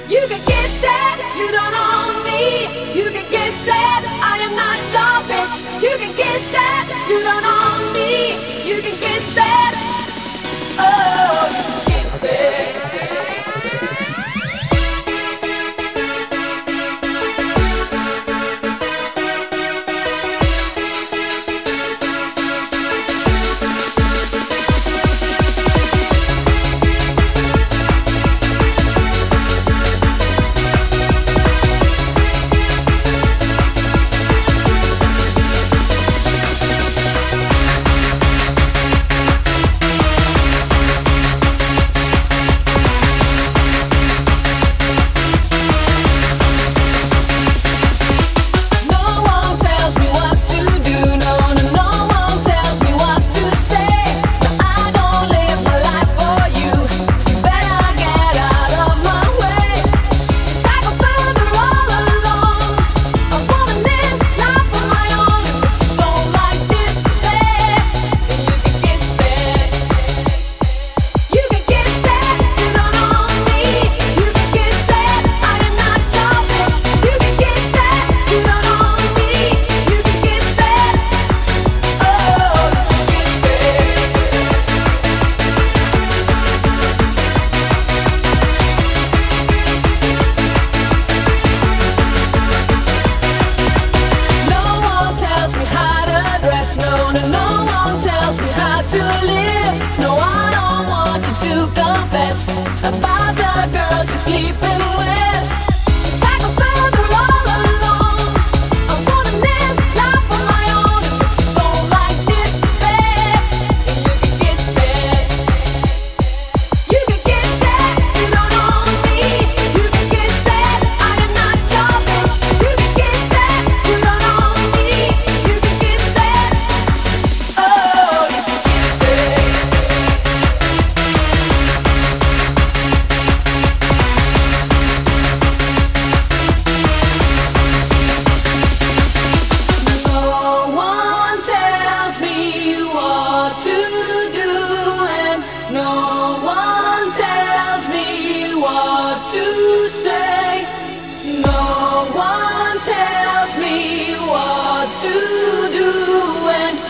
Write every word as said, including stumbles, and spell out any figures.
You can get sad, you don't own me. You can get sad, I am not your bitch. You can get sad, you don't own me. You can get sad, oh, you can get sad. About the girls you're sleeping with. It's like I further all alone. I wanna live life on my own. If you don't like this bed, then you can get sad. You can get sad, you don't own me. You can get sad, I am not your bitch. You can get sad, you don't own me. You can get sad, oh, you can get sad. To say, no one tells me what to do, and